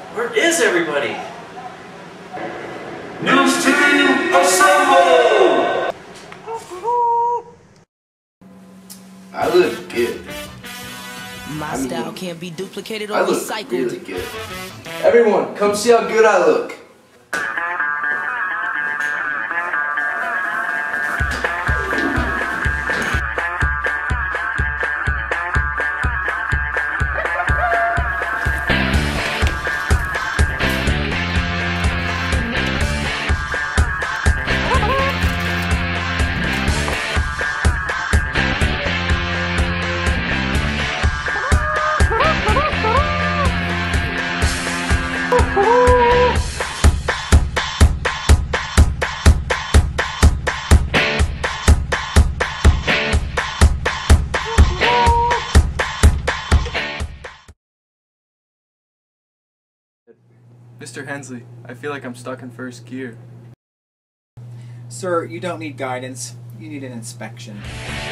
Where is everybody? News team, assemble! I look good. My style can't be duplicated or I look recycled. really good. Everyone, come see how good I look. Mr. Hensley, I feel like I'm stuck in first gear. Sir, you don't need guidance. You need an inspection.